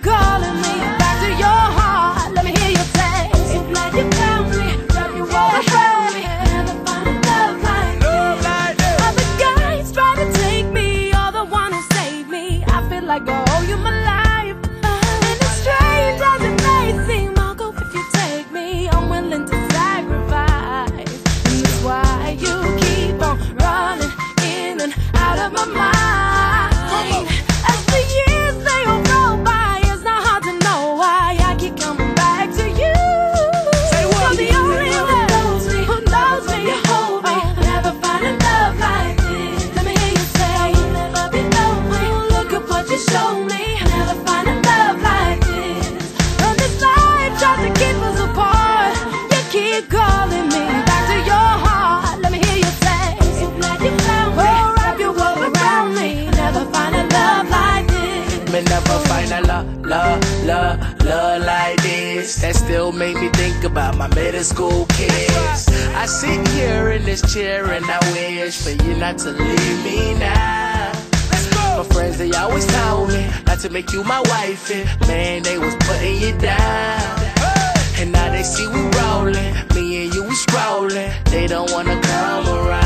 calling me back to your heart. Let me hear you say, so glad you found me. Wrap you all around me. Never find a love like this. Other guys try to take me, you're the one who saved me. I feel like I owe you my life. And as strange as it may seem, I'll go if you take me. I'm willing to sacrifice. And that's why you keep on running in and out of my mind. As the years they all roll by, it's not hard to know why I keep coming back to you. You're the only one who knows me, you hold me. Never find a love like this. Let me hear you say, I'll never be lonely. Look at what you showed me. Never find a love like this. And this life tries to keep us apart. You keep calling me back to your heart. Let me hear you say, so glad you found me. Oh, wrap your world around me. Never find a love like this. Me never find a love like this. That still make me think about my middle school kids. I sit here in this chair and I wish for you not to leave me now. My friends, they always told me not to make you my wife, and man, they was putting you down. And now they see we rolling, me and you we scrolling. They don't wanna come around.